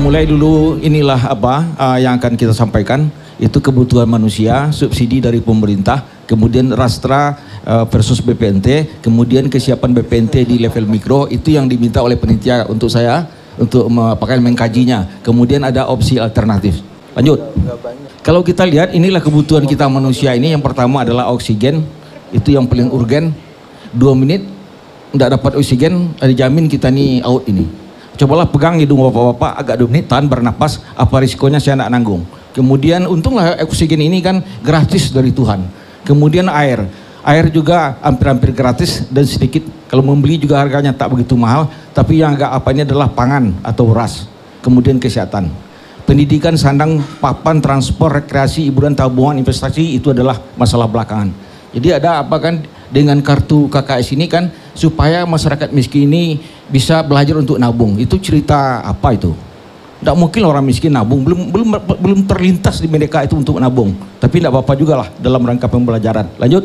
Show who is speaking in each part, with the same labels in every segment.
Speaker 1: mulai dulu inilah yang akan kita sampaikan. Itu kebutuhan manusia, subsidi dari pemerintah, kemudian Rastra versus BPNT, kemudian kesiapan BPNT di level mikro, itu yang diminta oleh penitia untuk saya untuk mengkajinya. Kemudian ada opsi alternatif. Lanjut. Kalau kita lihat, inilah kebutuhan kita manusia ini. Yang pertama adalah oksigen, itu yang paling urgen. 2 menit tidak dapat oksigen, ada jamin kita nih out ini. Cobalah pegang hidung bapak-bapak agak 2 menit tahan bernapas, apa risikonya saya tidak nanggung. Kemudian untunglah oksigen ini kan gratis dari Tuhan. Kemudian air juga hampir-hampir gratis dan sedikit. Kalau membeli juga harganya tak begitu mahal. Tapi yang agak ini adalah pangan atau beras. Kemudian kesehatan, pendidikan, sandang, papan, transport, rekreasi, hiburan, tabungan, investasi, itu adalah masalah belakangan. Jadi ada apa kan dengan kartu KKS ini kan supaya masyarakat miskin ini bisa belajar untuk nabung. Itu cerita apa itu? Tidak mungkin orang miskin nabung, belum terlintas di mereka itu untuk nabung. Tapi tidak apa-apa juga lah dalam rangka pembelajaran. Lanjut.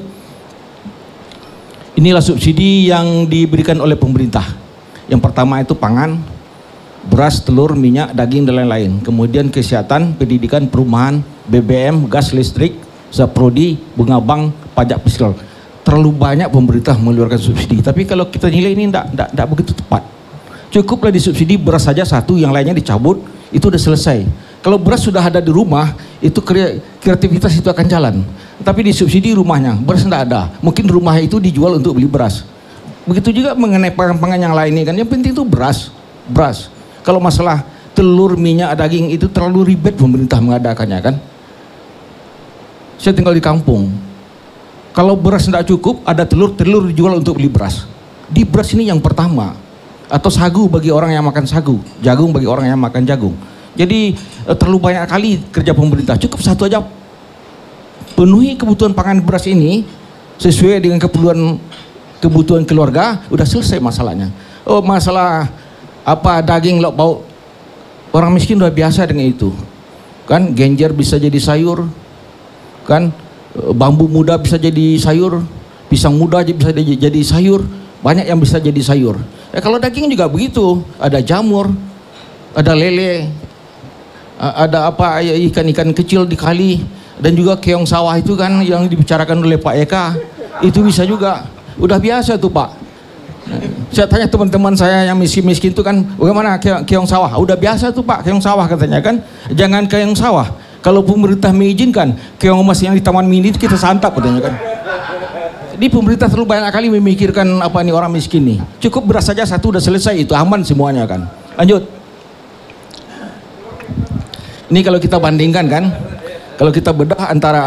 Speaker 1: Inilah subsidi yang diberikan oleh pemerintah. Yang pertama itu pangan, beras, telur, minyak, daging, dan lain-lain. Kemudian kesehatan, pendidikan, perumahan, BBM, gas listrik, Saprodi, bunga bank, pajak fiskal. Terlalu banyak pemerintah mengeluarkan subsidi. Tapi kalau kita nilai ini tidak begitu tepat. Cukuplah disubsidi beras saja satu, yang lainnya dicabut, itu udah selesai. Kalau beras sudah ada di rumah, itu kreativitas itu akan jalan. Tapi disubsidi rumahnya, beras tidak ada. Mungkin rumahnya itu dijual untuk beli beras. Begitu juga mengenai pangan-pangan yang lain ini kan, yang penting itu beras. Kalau masalah telur, minyak, daging itu terlalu ribet pemerintah mengadakannya kan. Saya tinggal di kampung. Kalau beras tidak cukup, ada telur dijual untuk beli beras. Di beras ini yang pertama. Atau sagu bagi orang yang makan sagu, jagung bagi orang yang makan jagung. Jadi terlalu banyak kali kerja pemerintah. Cukup satu aja, penuhi kebutuhan pangan beras ini sesuai dengan kebutuhan keluarga, udah selesai masalahnya. Oh, masalah apa daging lauk pauk, orang miskin udah biasa dengan itu. Kan genjer bisa jadi sayur, kan bambu muda bisa jadi sayur, pisang muda bisa jadi sayur, banyak yang bisa jadi sayur. Kalau daging juga begitu, ada jamur, ada lele, ada ikan-ikan kecil di kali, dan juga keong sawah itu kan yang dibicarakan oleh Pak Eka, itu bisa juga. Udah biasa tuh Pak. Saya tanya teman-teman saya yang miskin-miskin itu kan, bagaimana keong sawah? Udah biasa tuh Pak, keong sawah katanya kan. Jangan keong sawah, kalau pemerintah mengizinkan keong emas yang di Taman Mini itu kita santap katanya kan. Di pemerintah terlalu banyak kali memikirkan apa nih orang miskin nih. Cukup beras saja satu udah selesai, itu aman semuanya kan. Lanjut. Ini kalau kita bandingkan kan, kalau kita bedah antara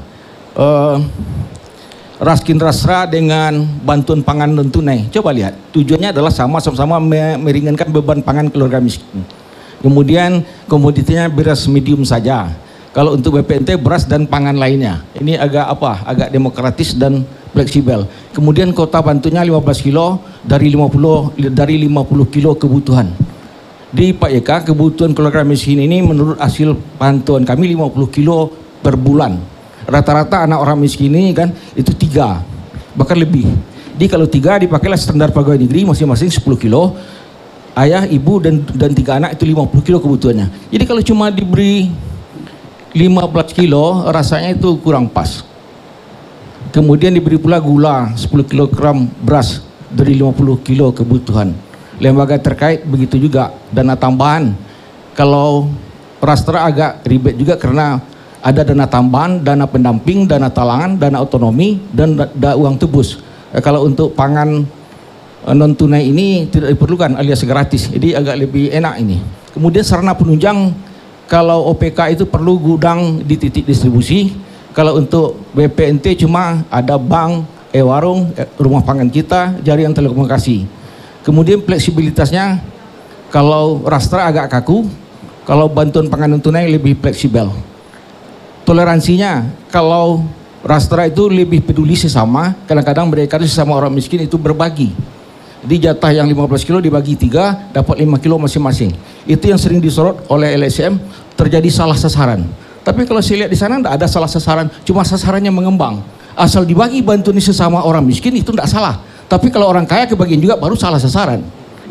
Speaker 1: Raskin Rastra dengan bantuan pangan non tunai. Coba lihat, tujuannya adalah sama-sama meringankan beban pangan keluarga miskin. Kemudian komoditinya beras medium saja. Kalau untuk BPNT beras dan pangan lainnya. Ini agak demokratis dan fleksibel. Kemudian kota bantunya 15 kilo dari 50 kilo kebutuhan. Di Pak YK kebutuhan keluarga miskin ini menurut hasil bantuan kami 50 kilo per bulan. Rata-rata anak orang miskin ini kan itu 3, bahkan lebih. Jadi kalau 3 dipakailah standar pegawai negeri masing-masing 10 kilo. Ayah, ibu dan 3 anak itu 50 kilo kebutuhannya. Jadi kalau cuma diberi 15 kilo rasanya itu kurang pas. Kemudian diberi pula gula 10 kg beras dari 50 kilo kebutuhan. Lembaga terkait begitu juga, dana tambahan. Kalau Rastra agak ribet juga karena ada dana tambahan, dana pendamping, dana talangan, dana otonomi, dan uang tebus. Kalau untuk pangan non tunai ini tidak diperlukan alias gratis, jadi agak lebih enak ini. Kemudian sarana penunjang, kalau OPK itu perlu gudang di titik distribusi. Kalau untuk BPNT cuma ada bank, warung, rumah pangan kita, jaringan telekomunikasi. Kemudian fleksibilitasnya, kalau Rastra agak kaku, kalau bantuan pangan non tunai lebih fleksibel. Toleransinya, kalau Rastra itu lebih peduli sesama, kadang-kadang mereka sesama orang miskin itu berbagi. Di jatah yang 15 kilo dibagi 3, dapat 5 kilo masing-masing. Itu yang sering disorot oleh LSM, terjadi salah sasaran. Tapi kalau saya lihat di sana tidak ada salah sasaran, cuma sasarannya mengembang. Asal dibagi bantuan sesama orang miskin itu tidak salah. Tapi kalau orang kaya kebagian juga baru salah sasaran.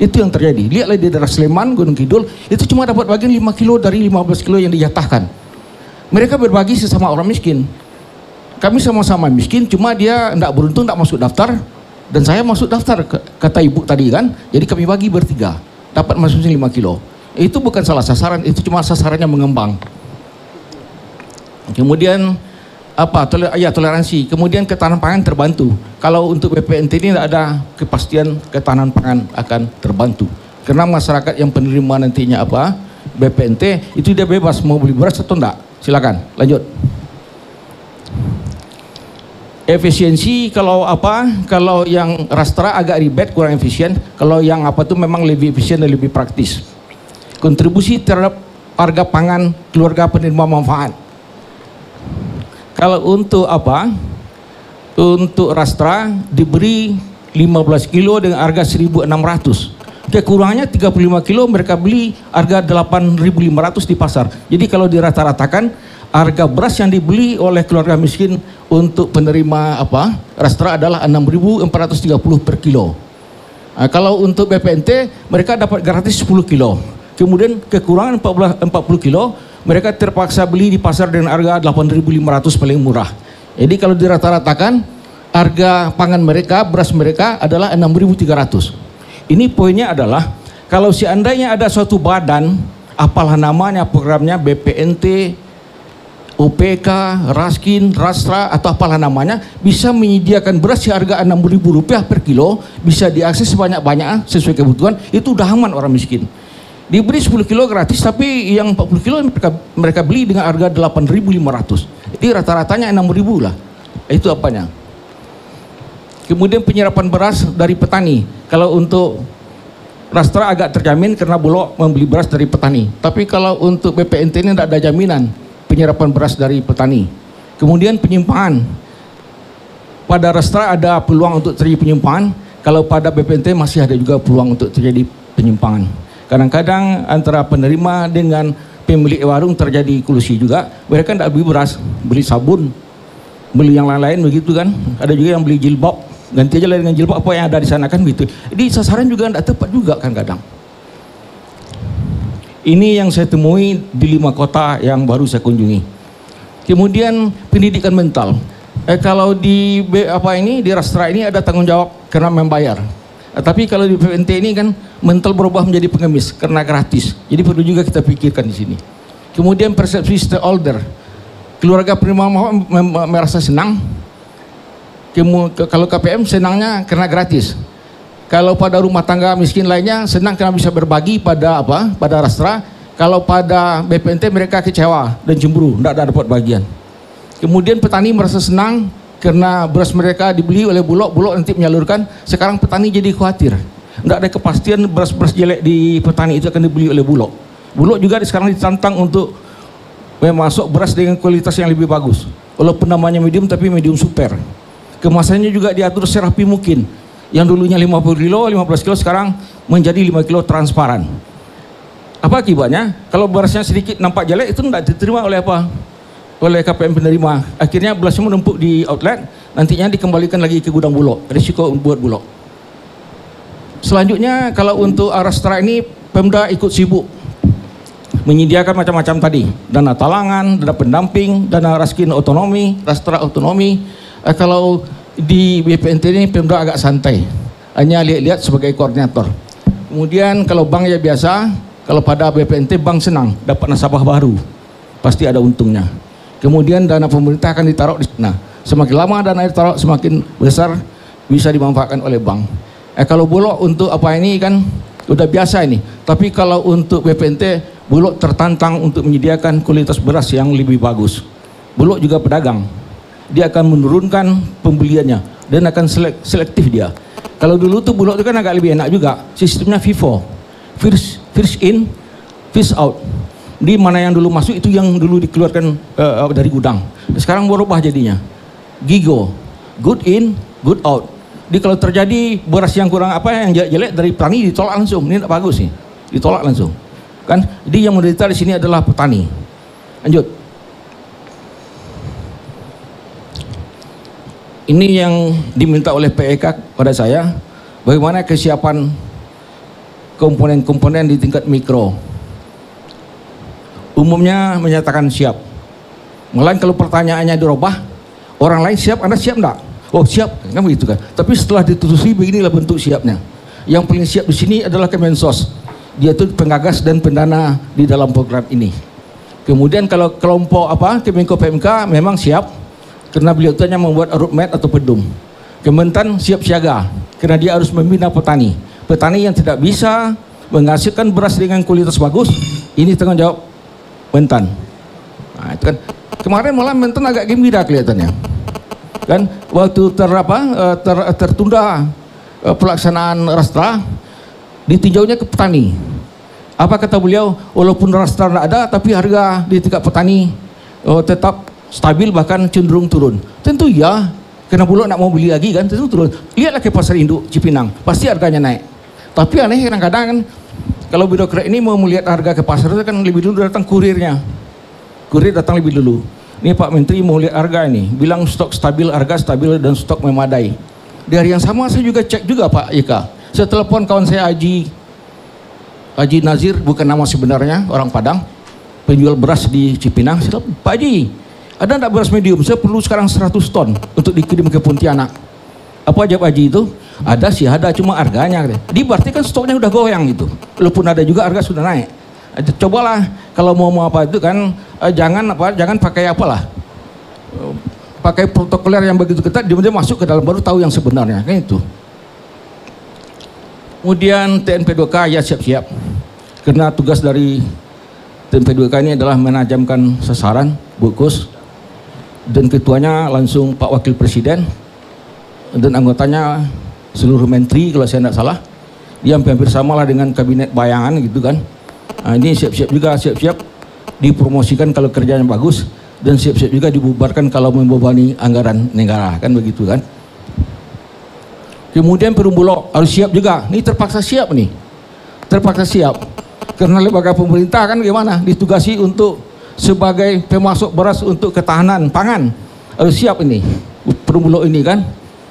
Speaker 1: Itu yang terjadi. Lihatlah di daerah Sleman, Gunung Kidul, itu cuma dapat bagian 5 kilo dari 15 kilo yang dijatahkan. Mereka berbagi sesama orang miskin. Kami sama-sama miskin, cuma dia tidak beruntung, tidak masuk daftar, dan saya masuk daftar, kata ibu tadi kan. Jadi kami bagi bertiga, dapat masing-masing 5 kilo. Itu bukan salah sasaran, itu cuma sasarannya mengembang. Kemudian toleransi. Kemudian ketahanan pangan terbantu. Kalau untuk BPNT ini tidak ada kepastian ketahanan pangan akan terbantu. Karena masyarakat yang penerima nantinya BPNT itu dia bebas mau beli beras atau enggak. Silakan, lanjut. Efisiensi kalau yang rastra agak ribet, kurang efisien. Kalau yang tuh memang lebih efisien dan lebih praktis. Kontribusi terhadap harga pangan keluarga penerima manfaat. Kalau untuk untuk rastra diberi 15 kilo dengan harga 1.600. Kekurangannya 35 kilo mereka beli harga 8.500 di pasar. Jadi kalau dirata-ratakan harga beras yang dibeli oleh keluarga miskin untuk penerima rastra adalah 6.430 per kilo. Nah, kalau untuk BPNT mereka dapat gratis 10 kilo. Kemudian kekurangan 40 kilo mereka terpaksa beli di pasar dengan harga 8.500 paling murah. Jadi kalau dirata-ratakan harga pangan mereka, beras mereka adalah 6.300. Ini poinnya adalah kalau seandainya ada suatu badan, apalah namanya programnya, BPNT, OPK, Raskin, Rastra atau apalah namanya, bisa menyediakan beras di harga Rp6.000 per kilo, bisa diakses sebanyak-banyaknya sesuai kebutuhan, itu udah aman orang miskin. Diberi 10 kilo gratis, tapi yang 40 kilo mereka beli dengan harga 8.500. Jadi rata-ratanya 6.000 lah. Itu apanya. Kemudian penyerapan beras dari petani. Kalau untuk rastra agak terjamin karena Bulog membeli beras dari petani. Tapi kalau untuk BPNT ini tidak ada jaminan penyerapan beras dari petani. Kemudian penyimpangan. Pada rastra ada peluang untuk terjadi penyimpangan. Kalau pada BPNT masih ada juga peluang untuk terjadi penyimpangan. Kadang-kadang antara penerima dengan pemilik warung terjadi kolusi juga. Mereka tidak beli beras, beli sabun, beli yang lain-lain begitu kan. Ada juga yang beli jilbab, ganti aja dengan jilbab apa yang ada di sana kan gitu. Jadi sasaran juga tidak tepat juga kan kadang. Ini yang saya temui di 5 kota yang baru saya kunjungi. Kemudian pendidikan mental. Kalau di di rastra ini ada tanggung jawab karena membayar. Tapi kalau di BPNT ini kan mental berubah menjadi pengemis karena gratis. Jadi perlu juga kita pikirkan di sini. Kemudian persepsi stakeholder. Keluarga penerima merasa senang. Kalau KPM senangnya karena gratis. Kalau pada rumah tangga miskin lainnya senang karena bisa berbagi pada rastra. Kalau pada BPNT mereka kecewa dan cemburu, tidak dapat bagian. Kemudian petani merasa senang karena beras mereka dibeli oleh Bulog nanti menyalurkan. Sekarang petani jadi khawatir. Tidak ada kepastian beras-beras jelek di petani itu akan dibeli oleh Bulog. Bulog juga sekarang ditantang untuk memasok beras dengan kualitas yang lebih bagus. Walaupun namanya medium tapi medium super. Kemasannya juga diatur serapi mungkin. Yang dulunya 50 kilo, 15 kilo sekarang menjadi 5 kilo transparan. Apa akibatnya? Kalau berasnya sedikit nampak jelek itu tidak diterima oleh oleh KPM penerima. Akhirnya belasnya menumpuk di outlet, nantinya dikembalikan lagi ke gudang Bulog. Risiko buat Bulog. Selanjutnya kalau untuk rastra ini Pemda ikut sibuk menyediakan macam-macam tadi, dana talangan, dana pendamping, dana raskin otonomi, rastra otonomi. Kalau di BPNT ini Pemda agak santai, hanya lihat-lihat sebagai koordinator. Kemudian kalau bank ya biasa, kalau pada BPNT bank senang dapat nasabah baru, pasti ada untungnya. Kemudian dana pemerintah akan ditaruh di sana. Semakin lama dana ditaruh semakin besar bisa dimanfaatkan oleh bank. Kalau Bulog untuk ini kan udah biasa ini. Tapi kalau untuk BPNT, Bulog tertantang untuk menyediakan kualitas beras yang lebih bagus. Bulog juga pedagang. Dia akan menurunkan pembeliannya dan akan selektif dia. Kalau dulu tuh Bulog itu kan agak lebih enak juga. Sistemnya FIFO. First in, first out. Di mana yang dulu masuk itu yang dulu dikeluarkan dari gudang. Sekarang berubah jadinya. GIGO, good in, good out. Jadi kalau terjadi beras yang kurang yang jelek dari petani ditolak langsung. Ini tidak bagus nih. Ditolak langsung. Kan? Jadi yang menderita di sini adalah petani. Lanjut. Ini yang diminta oleh PEK pada saya, bagaimana kesiapan komponen-komponen di tingkat mikro. Umumnya menyatakan siap. Melain kalau pertanyaannya dirubah, orang lain siap, Anda siap enggak? Oh siap, kan begitu kan. Tapi setelah ditelusuri beginilah bentuk siapnya. Yang paling siap di sini adalah Kemensos. Dia itu penggagas dan pendana di dalam program ini. Kemudian kalau kelompok Kemenko PMK memang siap karena beliau itu hanya membuat roadmap atau pedum. Kementan siap siaga karena dia harus membina petani. Petani yang tidak bisa menghasilkan beras dengan kualitas bagus, ini tanggung jawab Mentan. Nah, itu kan kemarin malah Mentan agak gembira kelihatannya. Kan waktu tertunda pelaksanaan rastra, ditinjaunya ke petani. Apa kata beliau? Walaupun rastra tidak ada, tapi harga di tingkat petani tetap stabil bahkan cenderung turun. Tentu ya, karena Bulog nak mau beli lagi kan, tentu turun. Lihatlah ke pasar induk Cipinang, pasti harganya naik. Tapi aneh kadang-kadang kan, kalau birokrat ini mau melihat harga ke pasar itu kan lebih dulu datang kurirnya. Kurir datang lebih dulu. Ini Pak Menteri mau lihat harga ini, bilang stok stabil, harga stabil dan stok memadai. Di hari yang sama saya juga cek juga Pak Ika. Saya telepon kawan saya Haji Nazir, bukan nama sebenarnya, orang Padang, penjual beras di Cipinang. Saya telepon, Pak Haji, ada enggak beras medium? Saya perlu sekarang 100 ton untuk dikirim ke Pontianak. Apa jawab Haji itu? Ada sih, ada, cuma harganya. Di berarti kan stoknya udah goyang gitu. Walaupun ada juga harga sudah naik. Cobalah kalau mau apa itu kan jangan pakai apalah. Pakai protokoler yang begitu ketat, dia masuk ke dalam baru tahu yang sebenarnya, kan itu. Kemudian TNP2K ya siap-siap. Karena tugas dari TNP2K ini adalah menajamkan sasaran, Bukus. Dan ketuanya langsung Pak Wakil Presiden dan anggotanya seluruh menteri kalau saya tidak salah. Dia hampir samalah dengan kabinet bayangan gitu kan. Nah, ini siap-siap juga, siap-siap dipromosikan kalau kerjanya bagus dan siap-siap juga dibubarkan kalau membebani anggaran negara, kan begitu kan. Kemudian Perum Bulog harus siap juga. Ini terpaksa siap nih. Terpaksa siap. Karena lembaga pemerintah kan gimana? Ditugasi untuk sebagai pemasok beras untuk ketahanan pangan. Harus siap ini. Perum Bulog ini kan.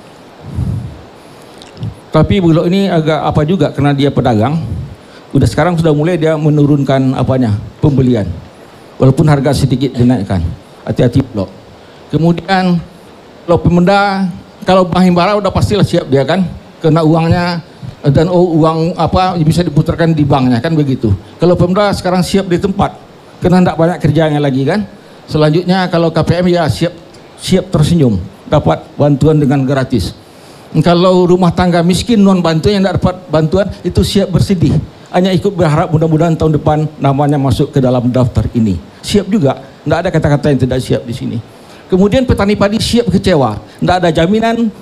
Speaker 1: Tapi Bulog ini agak apa juga karena dia pedagang. Udah sekarang sudah mulai dia menurunkan pembelian. Walaupun harga sedikit dinaikkan. Hati-hati Bulog. Kemudian kalau Pemda, kalau Bank Himbara udah pastilah siap dia kan, karena uangnya dan uang bisa diputarkan di banknya kan begitu. Kalau Pemda sekarang siap di tempat, karena tidak banyak kerjanya lagi kan. Selanjutnya kalau KPM ya siap tersenyum, dapat bantuan dengan gratis. Kalau rumah tangga miskin non bantuan yang tidak dapat bantuan itu siap bersedih. Hanya ikut berharap mudah-mudahan tahun depan namanya masuk ke dalam daftar ini. Siap juga, tidak ada kata-kata yang tidak siap di sini. Kemudian petani padi siap kecewa, tidak ada jaminan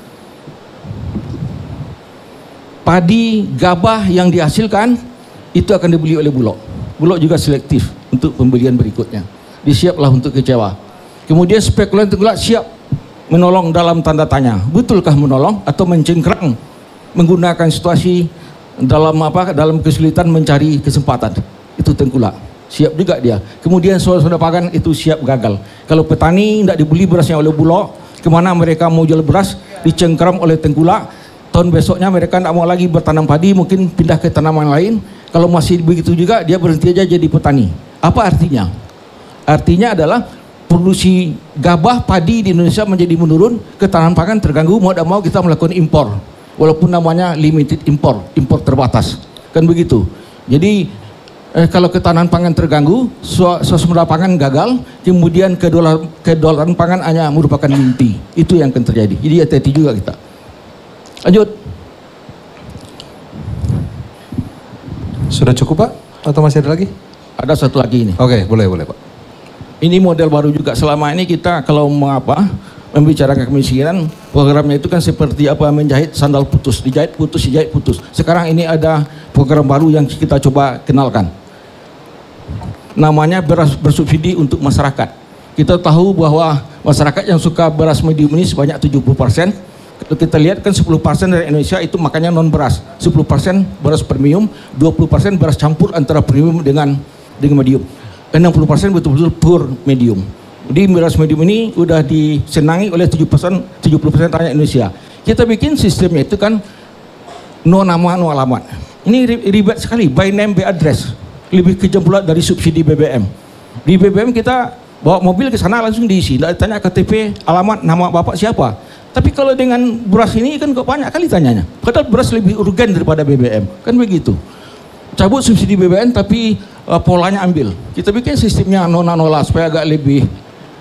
Speaker 1: padi gabah yang dihasilkan itu akan dibeli oleh Bulog. Bulog juga selektif untuk pembelian berikutnya. Disiaplah untuk kecewa. Kemudian spekulan tengkulak siap menolong dalam tanda tanya. Betulkah menolong atau mencengkrang menggunakan situasi dalam kesulitan mencari kesempatan? Itu tengkulak. Siap juga dia. Kemudian soal pakan itu siap gagal. Kalau petani tidak dibeli berasnya oleh Bulog, kemana mereka mau jual beras? Dicengkram oleh tengkulak. Tahun besoknya mereka tidak mau lagi bertanam padi, mungkin pindah ke tanaman lain. Kalau masih begitu juga dia berhenti aja jadi petani. Apa artinya? Artinya adalah produksi gabah padi di Indonesia menjadi menurun, ketahanan pangan terganggu, mau tidak mau kita melakukan impor. Walaupun namanya limited impor terbatas. Kan begitu. Jadi kalau ketahanan pangan terganggu, swasembada pangan gagal, kemudian kedaulatan pangan hanya merupakan mimpi. Itu yang akan terjadi. Jadi hati-hati juga kita. Lanjut.
Speaker 2: Sudah cukup Pak? Atau masih ada lagi?
Speaker 1: Ada satu lagi ini.
Speaker 2: Oke, boleh Pak.
Speaker 1: Ini model baru juga. Selama ini kita kalau membicarakan kemiskinan, programnya itu kan seperti menjahit sandal putus, dijahit putus. Sekarang ini ada program baru yang kita coba kenalkan. Namanya beras bersubsidi untuk masyarakat. Kita tahu bahwa masyarakat yang suka beras medium ini sebanyak 70%. Kalau kita lihat kan 10% dari Indonesia itu makanya non beras. 10% beras premium, 20% beras campur antara premium dengan medium. 60% betul-betul pure medium. Di beras medium ini udah disenangi oleh 70% rakyat Indonesia. Kita bikin sistemnya itu kan no nama no alamat. Ini ribet sekali, by name by address. Lebih kejam pula dari subsidi BBM. Di BBM kita bawa mobil ke sana langsung diisi, tidak tanya KTP, alamat, nama bapak siapa. Tapi kalau dengan beras ini kan kok banyak kali tanyanya. Padahal beras lebih urgen daripada BBM, kan begitu. Cabut subsidi BBM tapi polanya ambil. Kita bikin sistemnya nona supaya agak lebih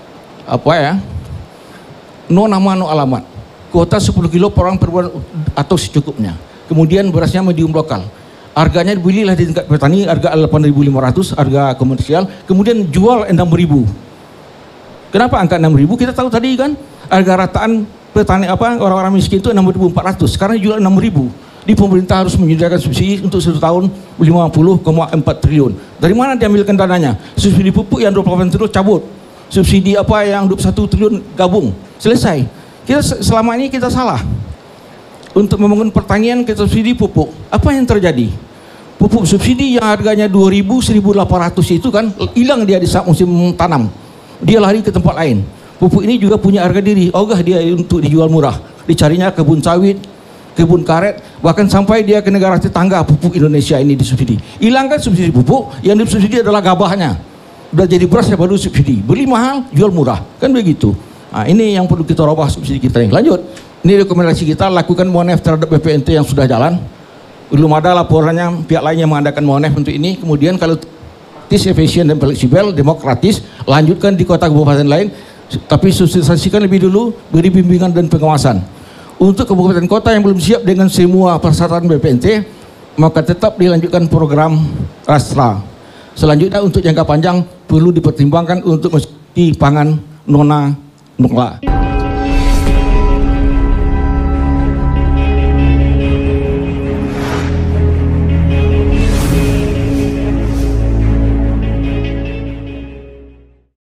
Speaker 1: no nama no alamat. Kuota 10 kilo per orang per bulan atau secukupnya. Kemudian berasnya medium lokal. Harganya dibelilah di tingkat petani, harga 8.500, harga komersial. Kemudian jual 6.000. Kenapa angka 6.000? Kita tahu tadi kan harga rataan petani orang-orang miskin itu 6.400. Sekarang jual 6.000. Di pemerintah harus menyediakan subsidi untuk 1 tahun 50,4 triliun. Dari mana diambilkan dananya? Subsidi pupuk yang 28 triliun cabut. Subsidi yang 21 triliun gabung. Selesai. Kita selama ini kita salah. Untuk membangun pertanian kita subsidi pupuk. Apa yang terjadi? Pupuk subsidi yang harganya 2.000, 1.800 itu kan hilang dia di saat musim tanam. Dia lari ke tempat lain. Pupuk ini juga punya harga diri. Ogah dia untuk dijual murah. Dicarinya kebun sawit, kebun karet, bahkan sampai dia ke negara tetangga pupuk Indonesia ini disubsidi. Hilangkan subsidi pupuk, yang disubsidi adalah gabahnya. Udah jadi beras ya baru subsidi. Beli mahal, jual murah. Kan begitu. Nah, ini yang perlu kita rubah subsidi kita ini. Lanjut. Ini rekomendasi kita, lakukan monef terhadap BPNT yang sudah jalan. Belum ada laporannya pihak lain yang mengadakan monef untuk ini. Kemudian kalau efisien dan fleksibel, demokratis, lanjutkan di kota kabupaten lain. Tapi sosialisasikan lebih dulu, beri bimbingan dan pengawasan. Untuk kabupaten kota yang belum siap dengan semua persyaratan BPNT, maka tetap dilanjutkan program Rastra. Selanjutnya untuk jangka panjang perlu dipertimbangkan untuk meski pangan nona.